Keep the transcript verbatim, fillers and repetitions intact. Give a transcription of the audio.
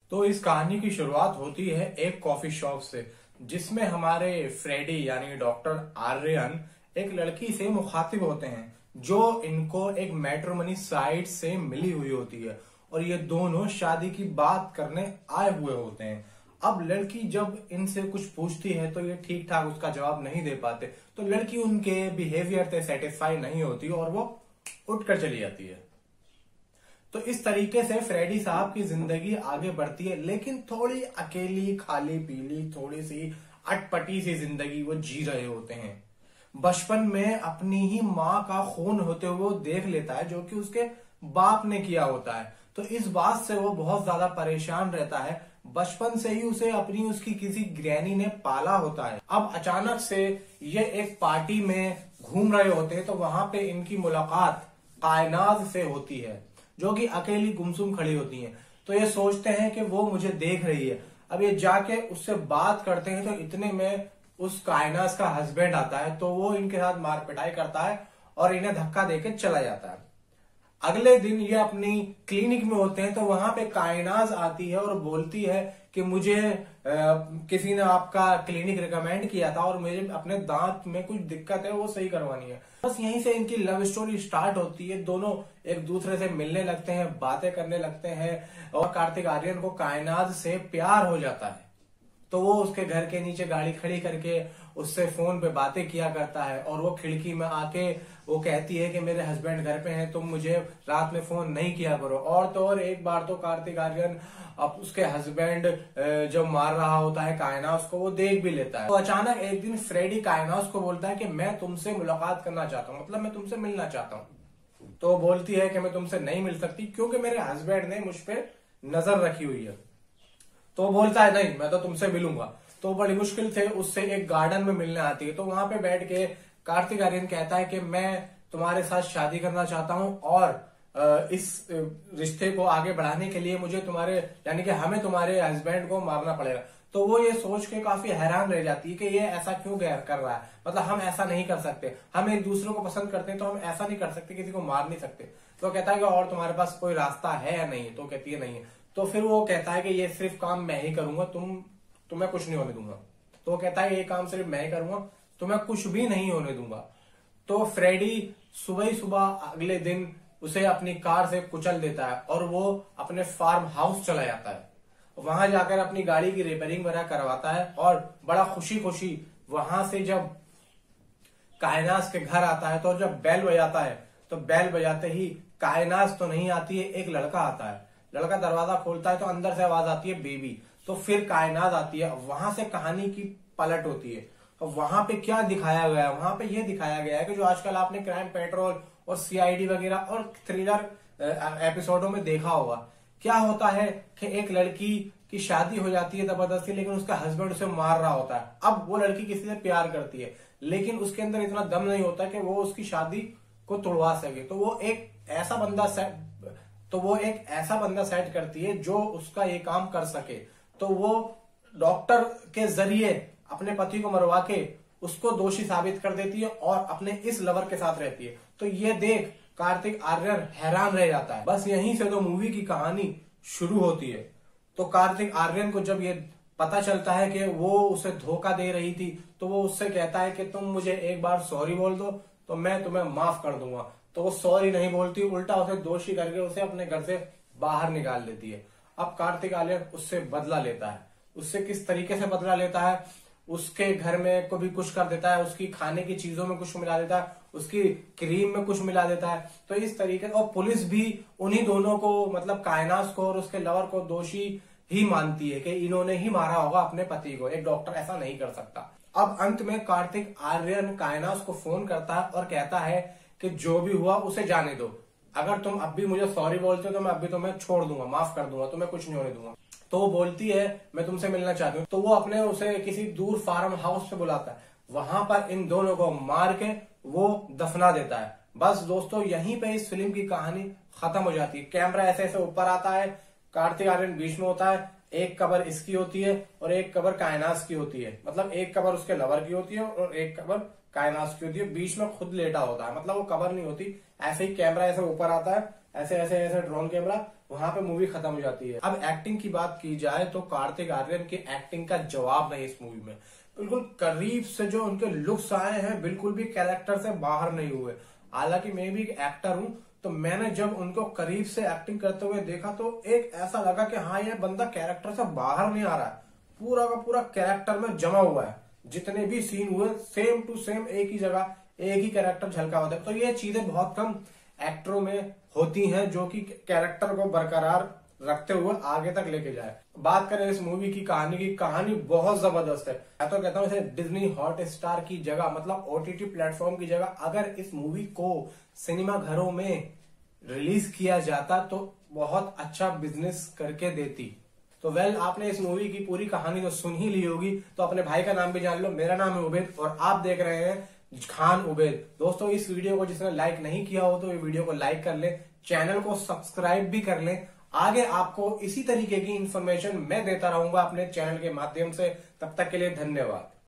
तो इस कहानी की शुरुआत होती है एक कॉफी शॉप से, जिसमें हमारे फ्रेडी यानी डॉक्टर आर्यन एक लड़की से मुखातिब होते हैं जो इनको एक मैट्रिमोनी साइट से मिली हुई होती है और ये दोनों शादी की बात करने आए हुए होते हैं। अब लड़की जब इनसे कुछ पूछती है तो ये ठीक ठाक उसका जवाब नहीं दे पाते, तो लड़की उनके बिहेवियर से सेटिस्फाई नहीं होती और वो उठकर चली जाती है। तो इस तरीके से फ्रेडी साहब की जिंदगी आगे बढ़ती है, लेकिन थोड़ी अकेली, खाली पीली, थोड़ी सी अटपटी सी जिंदगी वो जी रहे होते हैं। बचपन में अपनी ही माँ का खून होते हुए वो देख लेता है जो कि उसके बाप ने किया होता है। तो इस बात से वो बहुत ज्यादा परेशान रहता है। बचपन से ही उसे अपनी उसकी किसी ग्रैनी ने पाला होता है। अब अचानक से ये एक पार्टी में घूम रहे होते हैं तो वहां पे इनकी मुलाकात कायनात से होती है जो कि अकेली गुमसुम खड़ी होती हैं। तो ये सोचते हैं कि वो मुझे देख रही है। अब ये जाके उससे बात करते हैं तो इतने में उस कायनात का हस्बैंड आता है, तो वो इनके साथ मार पिटाई करता है और इन्हें धक्का देके चला जाता है। अगले दिन ये अपनी क्लिनिक में होते हैं तो वहां पे कायनात आती है और बोलती है कि मुझे आ, किसी ने आपका क्लिनिक रिकमेंड किया था और मुझे अपने दांत में कुछ दिक्कत है, वो सही करवानी है। बस यहीं से इनकी लव स्टोरी स्टार्ट होती है। दोनों एक दूसरे से मिलने लगते हैं, बातें करने लगते हैं और कार्तिक आर्यन को कायनात से प्यार हो जाता है। तो वो उसके घर के नीचे गाड़ी खड़ी करके उससे फोन पे बातें किया करता है और वो खिड़की में आके वो कहती है कि मेरे हस्बैंड घर पे हैं, तुम मुझे रात में फोन नहीं किया करो। और तो और एक बार तो कार्तिक आर्यन अब उसके हस्बैंड जब मार रहा होता है कायनात को, वो देख भी लेता है। तो अचानक एक दिन फ्रेडी कायनात को बोलता है कि मैं तुमसे मुलाकात करना चाहता हूँ, मतलब मैं तुमसे मिलना चाहता हूँ। तो वो बोलती है कि मैं तुमसे नहीं मिल सकती क्योंकि मेरे हस्बैंड ने मुझ पर नजर रखी हुई है। तो वो बोलता है नहीं, मैं तो तुमसे मिलूंगा। तो बड़ी मुश्किल से उससे एक गार्डन में मिलने आती है। तो वहां पे बैठ के कार्तिक आर्यन कहता है कि मैं तुम्हारे साथ शादी करना चाहता हूँ और इस रिश्ते को आगे बढ़ाने के लिए मुझे तुम्हारे यानी कि हमें तुम्हारे हस्बैंड को मारना पड़ेगा। तो वो ये सोच के काफी हैरान रह जाती है कि ये ऐसा क्यों कर रहा है, मतलब हम ऐसा नहीं कर सकते, हम एक दूसरे को पसंद करते हैं तो हम ऐसा नहीं कर सकते, किसी को मार नहीं सकते। तो कहता है कि और तुम्हारे पास कोई रास्ता है या नहीं? तो कहती है नहीं है। तो फिर वो कहता है कि ये सिर्फ काम मैं ही करूंगा, तुम तुम्हें कुछ नहीं होने दूंगा। तो वो कहता है ये काम सिर्फ मैं ही करूंगा, तुम्हें कुछ भी नहीं होने दूंगा। तो फ्रेडी सुबह ही सुबह अगले दिन उसे अपनी कार से कुचल देता है और वो अपने फार्म हाउस चला जाता है। वहां जाकर अपनी गाड़ी की रिपेयरिंग वगैरह करवाता है और बड़ा खुशी खुशी वहां से जब कायनात के घर आता है तो जब बेल बजाता है तो बेल बजाते ही कायनात तो नहीं आती है, एक लड़का आता है। लड़का दरवाजा खोलता है तो अंदर से आवाज आती है बेबी। तो फिर कायनात आती है। वहां से कहानी की पलट होती है। और वहां पे क्या दिखाया गया है? वहां पे ये दिखाया गया है कि जो आजकल आपने क्राइम पेट्रोल और सीआईडी वगैरह और थ्रिलर एपिसोडों में देखा होगा, क्या होता है कि एक लड़की की शादी हो जाती है जबरदस्ती, लेकिन उसका हस्बैंड उसे मार रहा होता है। अब वो लड़की किसी से प्यार करती है लेकिन उसके अंदर इतना दम नहीं होता कि वो उसकी शादी को तोड़वा सके। तो वो एक ऐसा बंदा सेट तो वो एक ऐसा बंदा सेट करती है जो उसका ये काम कर सके। तो वो डॉक्टर के जरिए अपने पति को मरवा के उसको दोषी साबित कर देती है और अपने इस लवर के साथ रहती है। तो ये देख कार्तिक आर्यन हैरान रह जाता है। बस यहीं से तो मूवी की कहानी शुरू होती है। तो कार्तिक आर्यन को जब ये पता चलता है कि वो उसे धोखा दे रही थी तो वो उससे कहता है कि तुम मुझे एक बार सॉरी बोल दो तो मैं तुम्हें माफ कर दूंगा। तो वो सॉरी नहीं बोलती, उल्टा उसे दोषी करके उसे अपने घर से बाहर निकाल देती है। अब कार्तिक आर्यन उससे बदला लेता है। उससे किस तरीके से बदला लेता है? उसके घर में को भी कुछ कर देता है, उसकी खाने की चीजों में कुछ मिला देता है, उसकी क्रीम में कुछ मिला देता है। तो इस तरीके और पुलिस भी उन्हीं दोनों को, मतलब कायनात को और उसके लवर को दोषी ही मानती है कि इन्होंने ही मारा होगा अपने पति को, एक डॉक्टर ऐसा नहीं कर सकता। अब अंत में कार्तिक आर्यन कायनात को फोन करता है और कहता है कि जो भी हुआ उसे जाने दो, अगर तुम अब भी मुझे सॉरी बोलते हो तो मैं अब भी तुम्हें छोड़ दूंगा, माफ कर दूंगा, तुम्हें कुछ नहीं होने दूंगा। तो वो बोलती है मैं तुमसे मिलना चाहती हूँ। तो वो अपने उसे किसी दूर फार्म हाउस पे बुलाता है। वहां पर इन दोनों को मार के वो दफना देता है। बस दोस्तों यहीं पे इस फिल्म की कहानी खत्म हो जाती है। कैमरा ऐसे ऐसे ऊपर आता है, कार्तिक आर्यन बीच में होता है, एक कबर इसकी होती है और एक कबर कायनात की होती है, मतलब एक कबर उसके लवर की होती है और एक कबर कायनात की होती है। बीच में खुद लेटा होता है, मतलब वो कबर नहीं होती, ऐसे ही कैमरा ऐसे ऊपर आता है, ऐसे ऐसे ऐसे ड्रोन कैमरा, वहां पे मूवी खत्म हो जाती है। अब एक्टिंग की बात की जाए तो कार्तिक आर्यन की एक्टिंग का जवाब नहीं इस मूवी में। बिल्कुल करीब से जो उनके लुक्स आए हैं, बिल्कुल भी कैरेक्टर से बाहर नहीं हुए। हालांकि मैं भी एक एक्टर हूं, तो मैंने जब उनको करीब से एक्टिंग करते हुए देखा तो एक ऐसा लगा कि हाँ, ये बंदा कैरेक्टर से बाहर नहीं आ रहा है, पूरा का पूरा कैरेक्टर में जमा हुआ है। जितने भी सीन हुए सेम टू सेम एक ही जगह एक ही कैरेक्टर झलका होता है। तो ये चीजें बहुत कम एक्टरों में होती हैं जो कि कैरेक्टर को बरकरार रखते हुए आगे तक लेके जाए। बात करें इस मूवी की कहानी की, कहानी बहुत जबरदस्त है। मैं तो कहता हूँ इसे डिज्नी हॉट स्टार की जगह, मतलब ओटीटी प्लेटफॉर्म की जगह अगर इस मूवी को सिनेमा घरों में रिलीज किया जाता तो बहुत अच्छा बिजनेस करके देती। तो वेल, आपने इस मूवी की पूरी कहानी तो सुन ही ली होगी, तो अपने भाई का नाम भी जान लो। मेरा नाम है उबैद और आप देख रहे हैं खान उबैद। दोस्तों, इस वीडियो को जिसने लाइक नहीं किया हो तो ये वीडियो को लाइक कर ले, चैनल को सब्सक्राइब भी कर ले। आगे आपको इसी तरीके की इंफॉर्मेशन मैं देता रहूंगा अपने चैनल के माध्यम से। तब तक के लिए धन्यवाद।